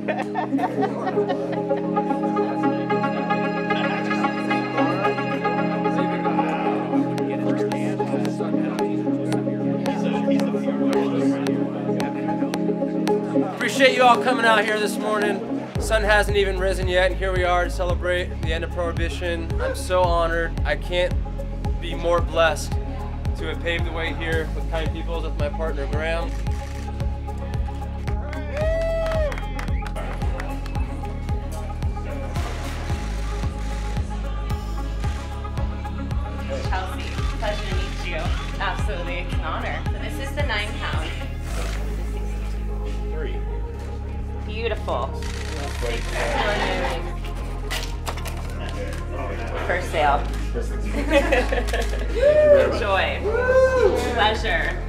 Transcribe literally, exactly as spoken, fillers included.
Appreciate you all coming out here this morning. Sun hasn't even risen yet, and here we are to celebrate the end of Prohibition. I'm so honored. I can't be more blessed to have paved the way here with kind people, with my partner Graham. Chelsea, pleasure to meet you. Absolutely, it's an honor. So this is the nine pound. Three. Beautiful. For sale. Enjoy. Pleasure.